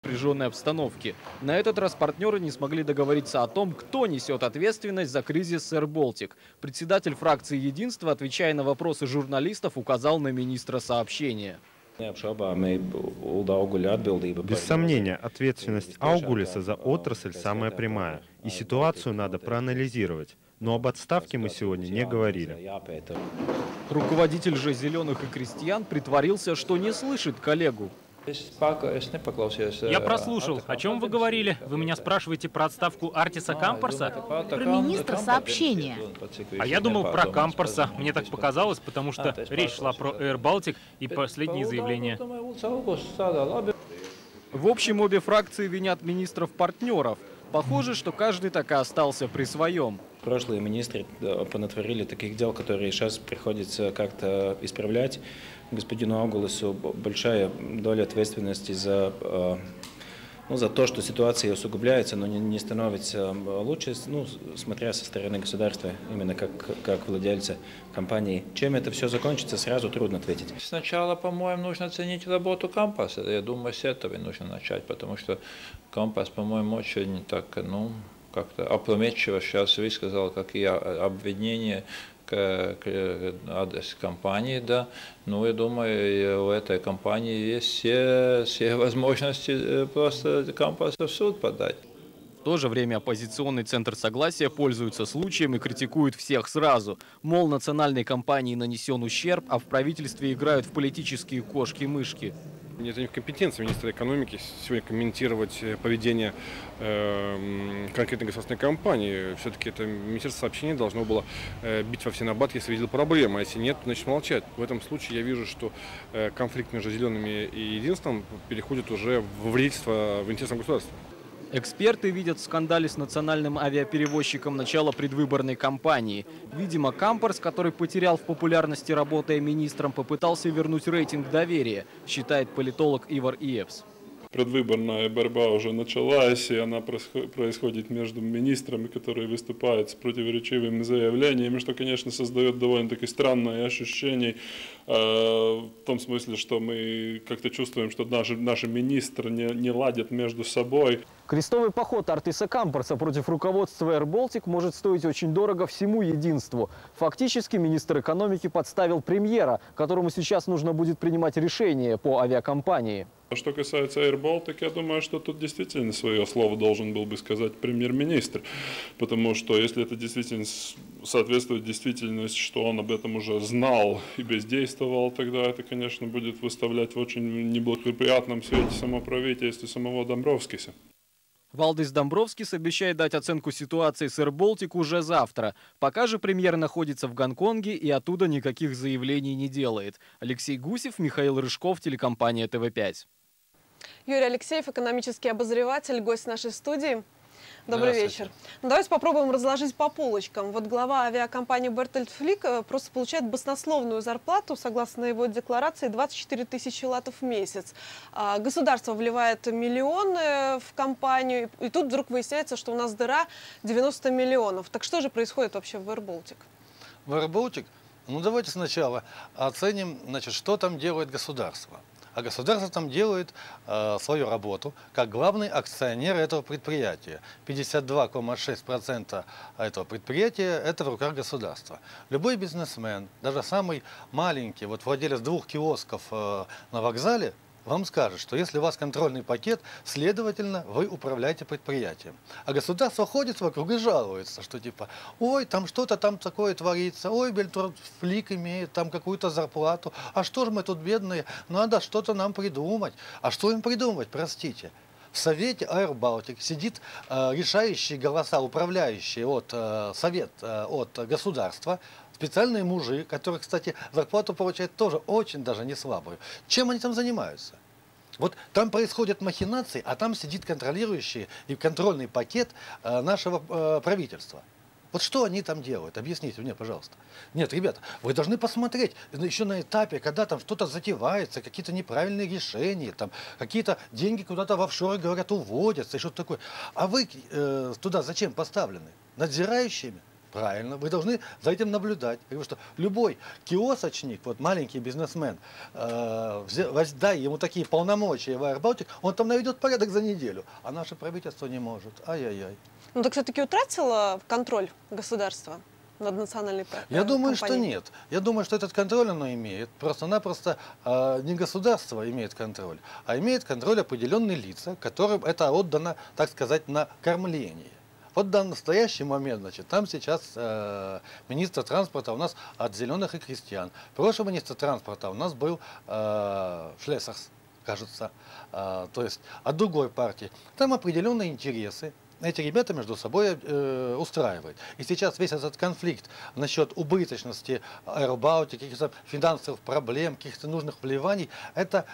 напряженной обстановке. На этот раз партнеры не смогли договориться о том, кто несет ответственность за кризис с AirBaltic. Председатель фракции «Единство», отвечая на вопросы журналистов, указал на министра сообщения. Без сомнения, ответственность Аугулиса за отрасль самая прямая. И ситуацию надо проанализировать. Но об отставке мы сегодня не говорили. Руководитель же «Зеленых» и крестьян притворился, что не слышит коллегу. Я прослушал. О чем вы говорили? Вы меня спрашиваете про отставку Артиса Кампарса? Про министра сообщения. А я думал про Кампарса. Мне так показалось, потому что речь шла про AirBaltic и последние заявления. В общем, обе фракции винят министров-партнеров. Похоже, что каждый так и остался при своем. Прошлые министры понатворили таких дел, которые сейчас приходится как-то исправлять. Господину Аугулису большая доля ответственности за то, что ситуация усугубляется, но не становится лучше, смотря со стороны государства, именно как владельца компании. Чем это все закончится, сразу трудно ответить. Сначала, по-моему, нужно оценить работу Кампаса. Я думаю, с этого нужно начать, потому что Кампас, по-моему, очень так, как-то опрометчиво сейчас высказал, какие обвинения к адрес компании, да. Я думаю, у этой компании есть все возможности просто Кампаса в суд подать. В то же время оппозиционный центр согласия пользуется случаем и критикует всех сразу. Мол, национальной компании нанесен ущерб, а в правительстве играют в политические кошки-мышки. Это не в компетенции министра экономики сегодня комментировать поведение конкретной государственной компании. Все-таки это министерство сообщений должно было бить во все набат, если видел проблемы, а если нет, значит молчать. В этом случае я вижу, что конфликт между «Зелеными» и «Единством» переходит уже в вредительство в интересах государства. Эксперты видят в скандале с национальным авиаперевозчиком начало предвыборной кампании. Видимо, Кампарс, который потерял в популярности, работая министром, попытался вернуть рейтинг доверия, считает политолог Ивар Иевс. Предвыборная борьба уже началась, и она происходит между министрами, которые выступают с противоречивыми заявлениями, что, конечно, создает довольно-таки странное ощущение, в том смысле, что мы как-то чувствуем, что наши министры не ладят между собой. Крестовый поход Артиса Кампарса против руководства AirBaltic может стоить очень дорого всему «Единству». Фактически министр экономики подставил премьера, которому сейчас нужно будет принимать решение по авиакомпании. Что касается AirBaltic, я думаю, что тут действительно свое слово должен был бы сказать премьер-министр. Потому что если это действительно соответствует действительности, что он об этом уже знал и бездействовал, тогда это, конечно, будет выставлять в очень неблагоприятном свете само правительство, самого Домбровскиса. Валдис Домбровскис обещает дать оценку ситуации с AirBaltic уже завтра. Пока же премьер находится в Гонконге и оттуда никаких заявлений не делает. Алексей Гусев, Михаил Рыжков, телекомпания ТВ5. Юрий Алексеев, экономический обозреватель, гость нашей студии. Добрый вечер. Давайте попробуем разложить по полочкам. Вот глава авиакомпании Бертольд Флик просто получает баснословную зарплату, согласно его декларации, 24 тысячи латов в месяц. Государство вливает миллионы в компанию, и тут вдруг выясняется, что у нас дыра 90 миллионов. Так что же происходит вообще в AirBaltic? В AirBaltic? Давайте сначала оценим, что там делает государство. А государство там делает свою работу как главный акционер этого предприятия. 52,6% этого предприятия – это в руках государства. Любой бизнесмен, даже самый маленький, владелец 2 киосков на вокзале, вам скажет, что если у вас контрольный пакет, следовательно, вы управляете предприятием. А государство ходит вокруг и жалуется, что типа, ой, там что-то там такое творится, ой, Бертольд Флик имеет там какую-то зарплату, а что же мы тут бедные, надо что-то нам придумать. А что им придумать, простите? В совете AirBaltic сидит решающие голоса, управляющие совет от государства, специальные мужи, которые, кстати, зарплату получают тоже очень даже не слабую. Чем они там занимаются? Там происходят махинации, а там сидит контролирующий и контрольный пакет нашего правительства. Что они там делают? Объясните мне, пожалуйста. Нет, ребята, вы должны посмотреть, еще на этапе, когда там что-то затевается, какие-то неправильные решения, там какие-то деньги куда-то в офшоры, говорят, уводятся и что-то такое. А вы туда зачем поставлены? Надзирающими? Правильно, вы должны за этим наблюдать. Потому что любой киосочник, вот маленький бизнесмен, дай ему такие полномочия в Air-Baltic, он там наведет порядок за неделю, а наше правительство не может. Ай-яй-яй. Ну так все-таки утратило контроль государства над национальной компанией? Я думаю, что нет. Я думаю, что этот контроль оно имеет. Просто-напросто не государство имеет контроль, а имеет контроль определенные лица, которым это отдано, так сказать, на кормление. Вот в настоящий момент, значит, там сейчас министр транспорта у нас от «Зеленых и крестьян». Прошлый министр транспорта у нас был Шлессерс, кажется, то есть от другой партии. Там определенные интересы. Эти ребята между собой устраивают. И сейчас весь этот конфликт насчет убыточности Air-Baltic, каких-то финансовых проблем, каких-то нужных вливаний, это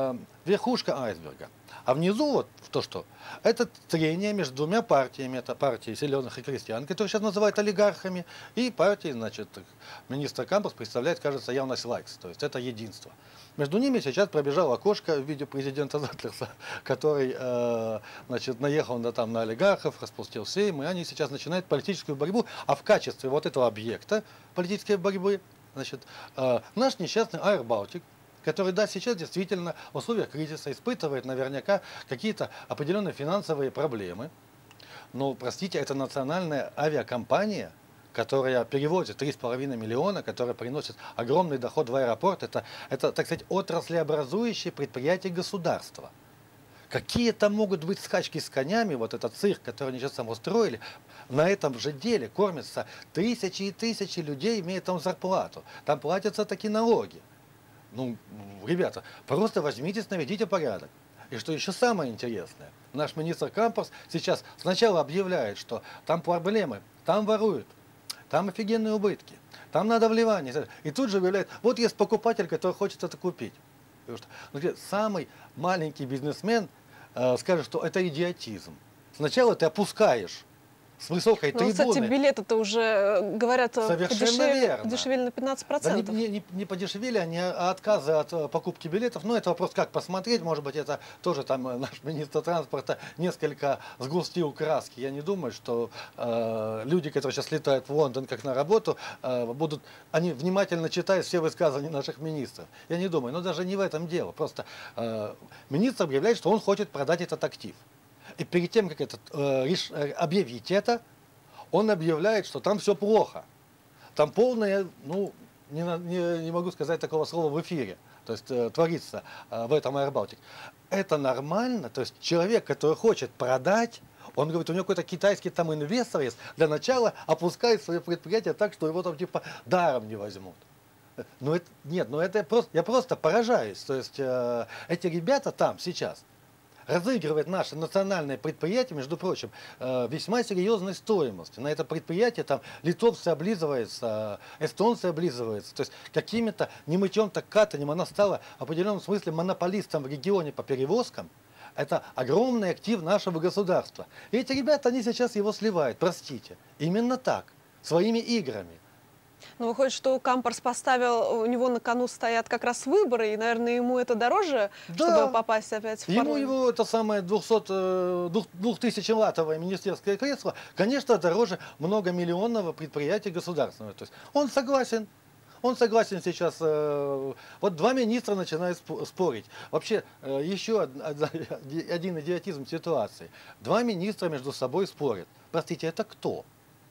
верхушка айсберга. А внизу вот то, что это трение между двумя партиями. Это партия «Зеленых и крестьян», которую сейчас называют олигархами, и партия, значит, министр Кампус представляет, кажется, Яунас Лайкс, то есть это единство. Между ними сейчас пробежало окошко в виде президента Затлерса, который значит, наехал на олигархов, распустил Сейм, и они сейчас начинают политическую борьбу. А в качестве вот этого объекта политической борьбы, значит, наш несчастный Air-Baltic, который, да, сейчас действительно в условиях кризиса испытывает наверняка какие-то определенные финансовые проблемы. Но, простите, это национальная авиакомпания, которая перевозит 3,5 миллиона, которая приносит огромный доход в аэропорт. Это, так сказать, отраслеобразующее предприятие государства. Какие там могут быть скачки с конями, вот этот цирк, который они сейчас там устроили, на этом же деле кормятся тысячи и тысячи людей, имеют там зарплату. Там платятся такие налоги. Ну, ребята, просто возьмитесь, наведите порядок. И что еще самое интересное, наш министр Кампус сейчас сначала объявляет, что там проблемы, там воруют, там офигенные убытки, там надо вливание. И тут же объявляет, вот есть покупатель, который хочет это купить. Потому что самый маленький бизнесмен скажет, что это идиотизм. Сначала ты опускаешь с высокой трибуны. Кстати, билеты-то уже, говорят, подешевели на 15%. Да не подешевели, они отказы от покупки билетов. Но это вопрос, как посмотреть. Может быть, это тоже там наш министр транспорта несколько сгустил краски. Я не думаю, что люди, которые сейчас летают в Лондон как на работу, они внимательно читают все высказывания наших министров. Я не думаю. Но даже не в этом дело. Просто министр объявляет, что он хочет продать этот актив. И перед тем, как объявить это, он объявляет, что там все плохо. Там полное, ну, не могу сказать такого слова в эфире, то есть творится в этом Air-Baltic. Это нормально, то есть человек, который хочет продать, он говорит, у него какой-то китайский там инвестор есть, для начала опускает свое предприятие так, что его там типа даром не возьмут. Но это, нет, ну это просто, я просто поражаюсь, то есть эти ребята там сейчас разыгрывает наше национальное предприятие, между прочим, весьма серьезной стоимостью. На это предприятие там литовцы облизываются, эстонцы облизываются. То есть какими-то не мытьем, так катанием она стала в определенном смысле монополистом в регионе по перевозкам. Это огромный актив нашего государства. И эти ребята, они сейчас его сливают, простите. Именно так, своими играми. Ну, выходит, что Кампарс поставил, у него на кону стоят как раз выборы, и, наверное, ему это дороже, да, чтобы попасть опять в парламент. Ему это самое 2000-ваттовое министерское кресло, конечно, дороже многомиллионного предприятия государственного. То есть он согласен. Он согласен сейчас, вот два министра начинают спорить. Вообще, еще один идиотизм ситуации. Два министра между собой спорят. Простите, это кто?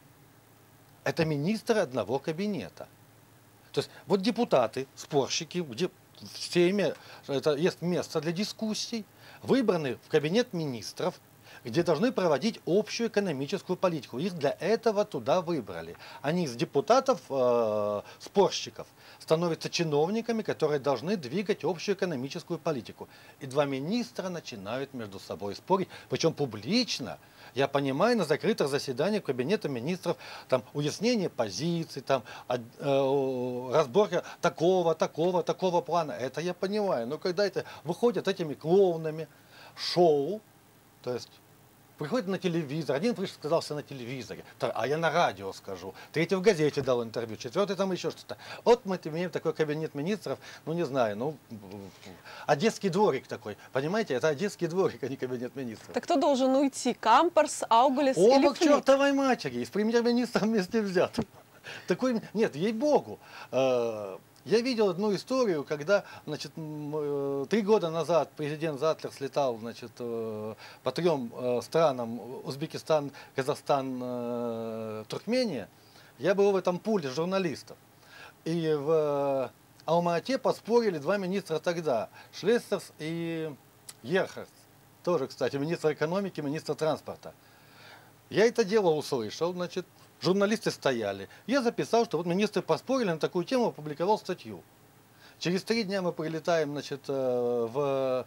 Это министры одного кабинета. То есть вот депутаты, спорщики, где в Сейме это есть место для дискуссий, выбраны в кабинет министров, где должны проводить общую экономическую политику. Их для этого туда выбрали. Они из депутатов, спорщиков, становятся чиновниками, которые должны двигать общую экономическую политику. И два министра начинают между собой спорить, причем публично. Я понимаю, на закрытых заседаниях Кабинета министров там уяснение позиций, там разборка такого плана. Это я понимаю. Но когда это выходят этими клоунами, шоу, то есть приходит на телевизор, один вышел, сказался на телевизоре, а я на радио скажу, третий в газете дал интервью, четвертый там еще что-то. Вот мы имеем такой кабинет министров, ну не знаю, ну одесский дворик такой, понимаете, это одесский дворик, а не кабинет министров. Так кто должен уйти, Кампарс, Аугулис или Оба к Флик? чертовой матери, с премьер-министром вместе взят. Такой, нет, ей-богу. Я видел одну историю, когда, значит, 3 года назад президент Затлер слетал, значит, по 3 странам: Узбекистан, Казахстан, Туркмения. Я был в этом пуле журналистов. И в Алма-Ате поспорили 2 министра тогда: Шлессерс и Ерхард. Тоже, кстати, министр экономики, министр транспорта. Я это дело услышал, значит, журналисты стояли. Я записал, что вот министры поспорили на такую тему, опубликовал статью. Через 3 дня мы прилетаем, значит, в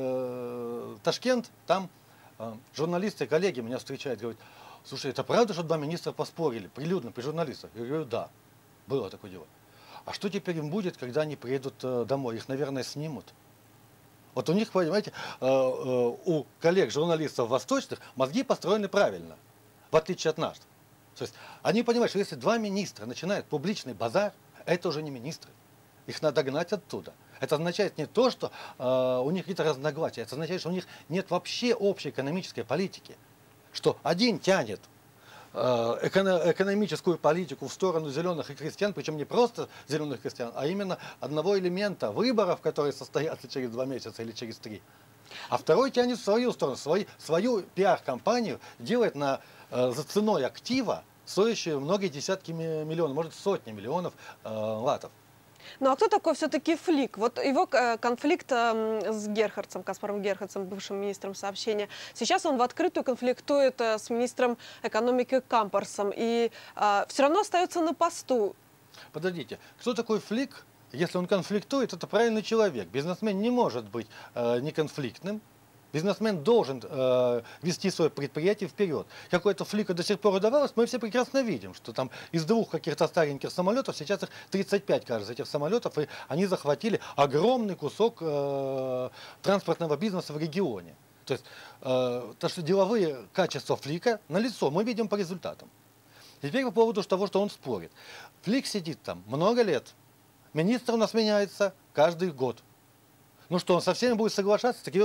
Ташкент, там журналисты, коллеги меня встречают, говорят: слушай, это правда, что 2 министра поспорили прилюдно при журналистах? Я говорю: да, было такое дело. А что теперь им будет, когда они приедут домой? Их, наверное, снимут. Вот у них, понимаете, у коллег журналистов восточных мозги построены правильно, в отличие от нас. То есть они понимают, что если 2 министра начинают публичный базар, это уже не министры. Их надо гнать оттуда. Это означает не то, что у них какие-то разногласия, это означает, что у них нет вообще общей экономической политики. Что один тянет экономическую политику в сторону зеленых и крестьян, причем не просто зеленых крестьян, а именно одного элемента выборов, которые состоятся через 2 месяца или через 3. А второй тянет в свою сторону, свою пиар-компанию делает за ценой актива, стоящую многие десятки миллионов, может сотни миллионов латов. Ну а кто такой все-таки Флик? Вот его конфликт с Герхардсом, Каспаром Герхардсом, бывшим министром сообщения. Сейчас он в открытую конфликтует с министром экономики Кампарсом и все равно остается на посту. Подождите, кто такой Флик? Если он конфликтует, это правильный человек. Бизнесмен не может быть неконфликтным. Бизнесмен должен вести свое предприятие вперед. Какой-то Флику до сих пор удавалось, мы все прекрасно видим, что там из 2 каких-то стареньких самолетов, сейчас их 35, кажется, этих самолетов, и они захватили огромный кусок транспортного бизнеса в регионе. То есть, то, что деловые качества Флика налицо, мы видим по результатам. Теперь по поводу того, что он спорит. Флик сидит там много лет, министр у нас меняется каждый год. Ну что, он со всеми будет соглашаться? Так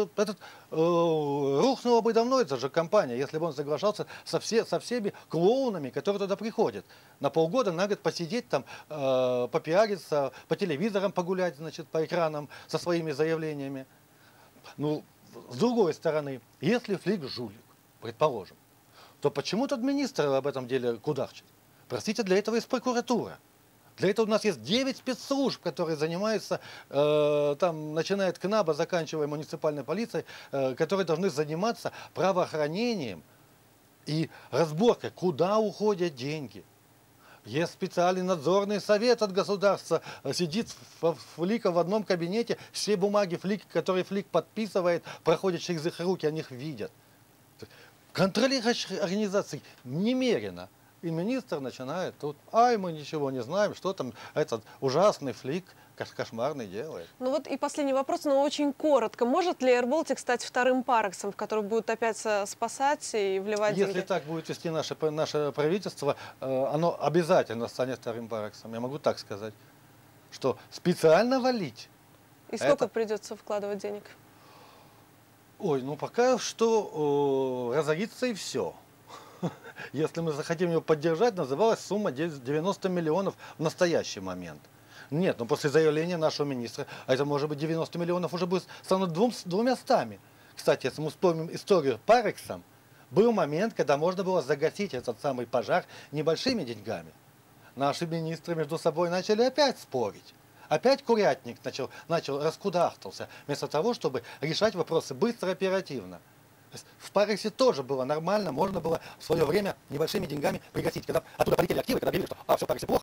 рухнула бы давно эта же компания, если бы он соглашался со всеми клоунами, которые туда приходят. На полгода, на год посидеть там, попиариться, по телевизорам погулять, значит, по экранам со своими заявлениями. Ну, с другой стороны, если Флик жулик, предположим, то почему тот министр об этом деле кудахчет? Простите, для этого есть прокуратура. Для этого у нас есть 9 спецслужб, которые занимаются, там, начиная от КНАБа, заканчивая муниципальной полицией, которые должны заниматься правоохранением и разборкой, куда уходят деньги. Есть специальный надзорный совет от государства, сидит Флика в одном кабинете, все бумаги Флика, которые Флик подписывает, проходят через их руки, они их видят. Контролирующих организаций немерено. И министр начинает тут: ай, мы ничего не знаем, что там этот ужасный Флик кошмарный делает. Ну вот и последний вопрос, но очень коротко. Может ли Air Baltic стать вторым Парексом, в который будут опять спасать и вливать деньги? Если так будет вести наше правительство, оно обязательно станет вторым Парексом. Я могу так сказать, что специально валить. И сколько придется вкладывать денег? Ой, ну пока что разорится и все. Если мы захотим его поддержать, называлась сумма 90 миллионов в настоящий момент. Нет, но после заявления нашего министра, а это может быть 90 миллионов уже будет станут 200. Кстати, если мы вспомним историю Парексом, был момент, когда можно было загасить этот самый пожар небольшими деньгами. Наши министры между собой начали опять спорить. Опять курятник начал раскудахтался, вместо того, чтобы решать вопросы быстро и оперативно. В Парексе тоже было нормально, можно было в свое время небольшими деньгами пригасить. Когда оттуда полетели активы, когда говорили, что все в Парексе плохо,